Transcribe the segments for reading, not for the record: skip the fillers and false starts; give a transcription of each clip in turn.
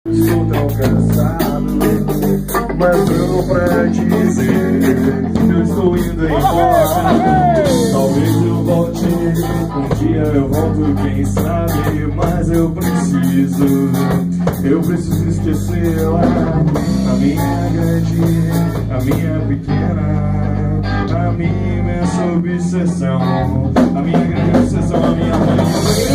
Estou tão cansado, mas não pra dizer que eu estou indo embora. Talvez eu volte, um dia eu volto, quem sabe. Mas eu preciso esquecer lá a minha grande, a minha pequena, a minha imensa obsessão, a minha grande obsessão, a minha mãe.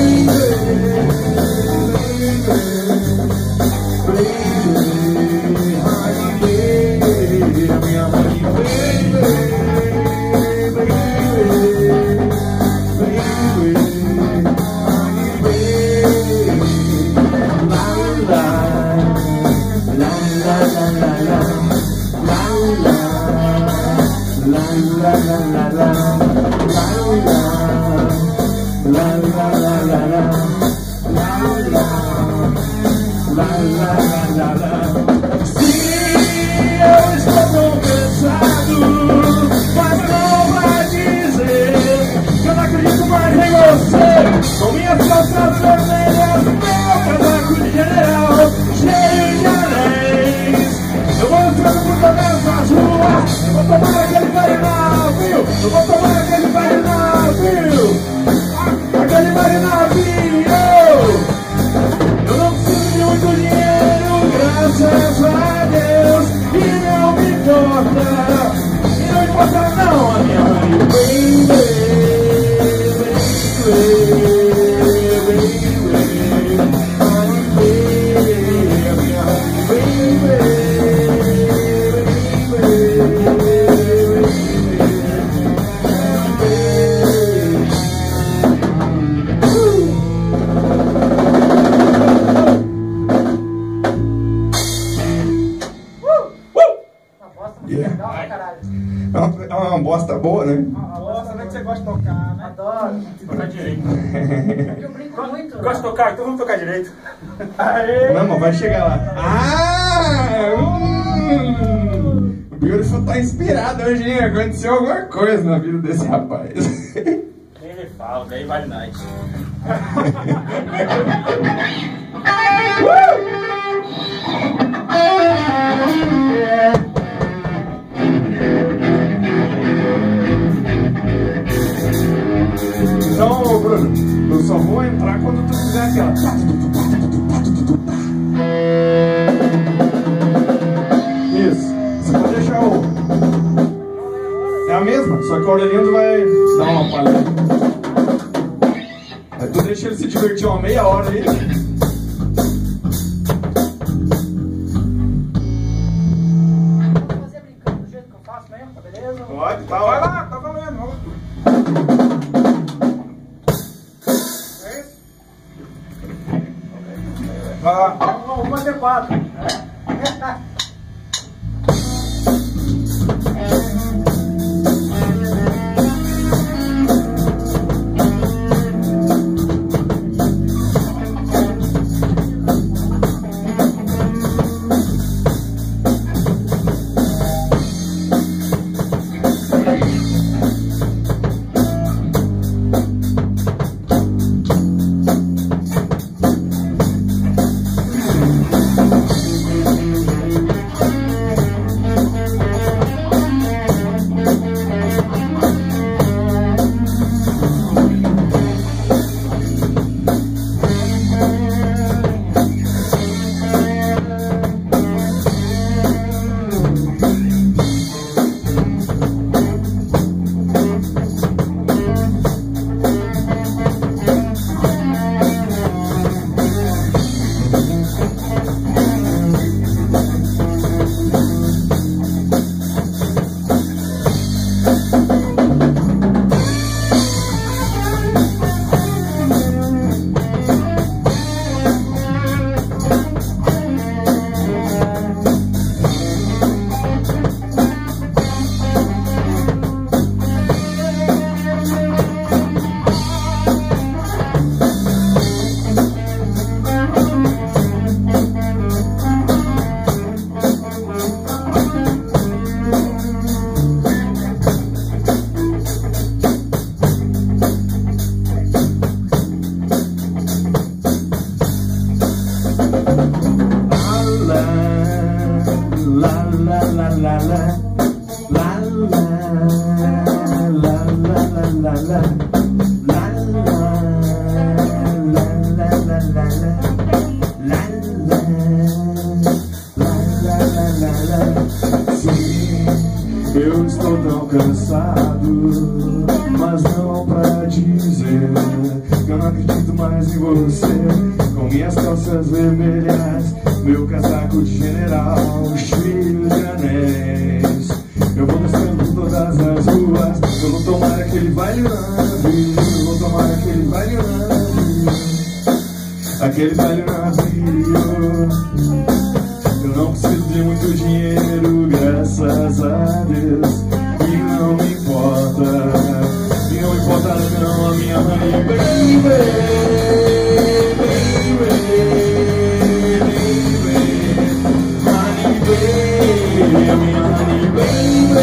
Com minhas calças vermelhas, meu casaco de general, cheio de anéis. Eu vou entrando por todas as ruas, eu vou tomar aquele Marinavio, eu vou tomar aquele Marinavio, aquele Marinavio. Eu não preciso de muito dinheiro, graças a Deus, e não me importa, e não importa não a minha mãe. É uma bosta boa, né? A bosta é que você gosta de tocar, né? Adoro. Tocar direito. Eu brinco muito. Gosto de tocar, então vamos tocar direito. Aê! Não, mas vai chegar lá. O Beautiful tá inspirado hoje, hein? Aconteceu alguma coisa na vida desse rapaz. Ele fala, daí vale night. Então, Bruno, eu só vou entrar quando tu fizer aquela. Isso. Você pode deixar o. É a mesma, só que o Aurelindo vai dar uma palha. Aí tu deixa ele se divertir uma meia hora aí. Vou fazer brincando do jeito que eu faço mesmo, tá beleza? Pode, tá, vai lá, tá valendo, vamos lá. Vai lá. Vamos bater 4. la la la eu estou tão cansado, mas não pra dizer que eu não acredito mais em você. Com minhas calças vermelhas, meu casaco de general cheio de anéis, eu vou descendo por todas as ruas. Eu vou tomar aquele baile na vida, eu vou tomar aquele baile na vida, aquele baile na vida. Eu não preciso de muito dinheiro, graças a Deus, e não me importa, não, a minha honey baby, honey baby, a minha honey baby,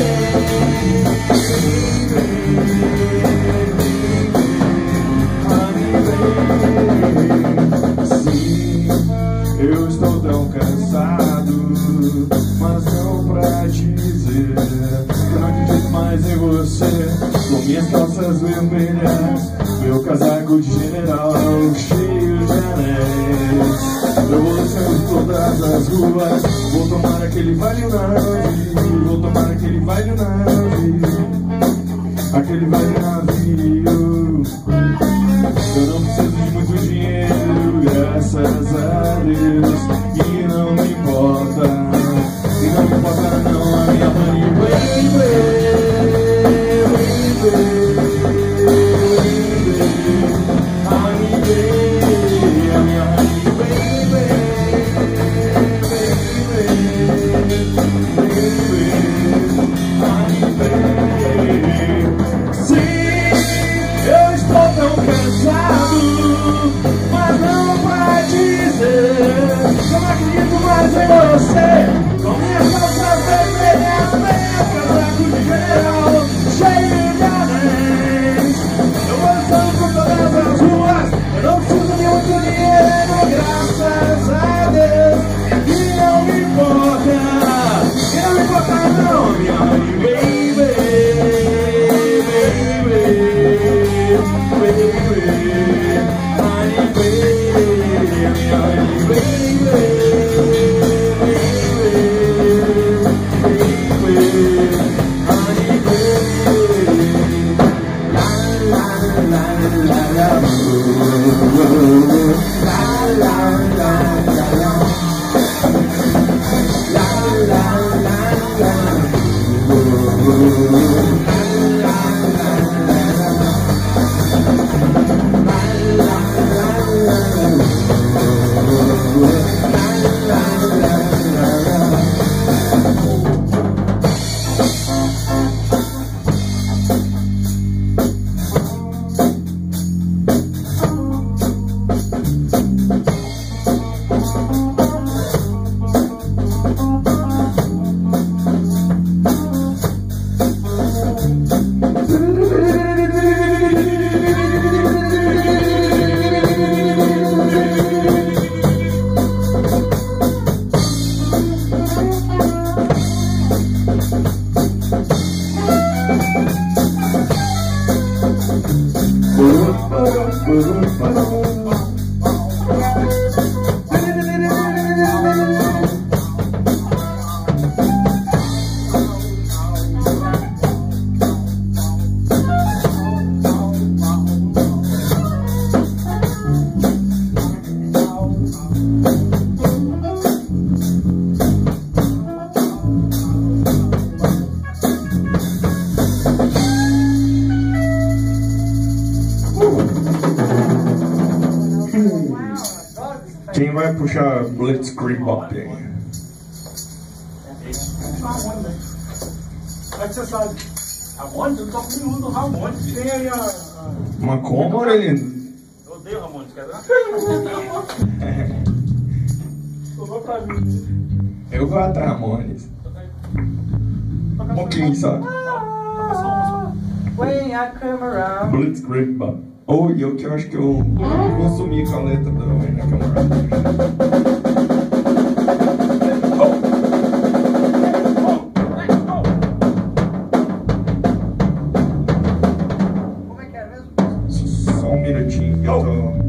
sim, eu estou tão cansado, mas não pra dizer que eu não acredito mais em você. Com minhas calças vermelhas, meu casaco de general cheio de anéis, eu vou descendo todas as ruas, vou tomar aquele baile navio, vou tomar aquele baile navio, aquele baile navio. Eu não preciso de muito dinheiro, graças a Deus, e não me importa, não, a minha honey baby, honey baby, a minha honey baby, honey baby. Sim, eu estou tão cansado, mas não vai dizer que eu não acredito mais em você. Com minhas calças vermelhas, meu casaco de general cheio de anéis, eu vou dançando por todas as ruas. Eu não preciso de muito dinheiro, graças a Deus, e não me importa, não, minha honey baby, honey baby, minha honey baby. Quem vai puxar Blitzkrieg Bop aí? Ramones, eu toco nenhum do Ramones. Tem aí a... Mas como, Aurelino? Eu odeio Ramones, quer ver? Sobrou pra mim. Eu gosto de Ramones. Um pouquinho só. When I come around. Blitzkrieg Bop. Ou eu que eu acho que eu vou sumir com a letra da When I Come Around. Como é minutinho que eu tô...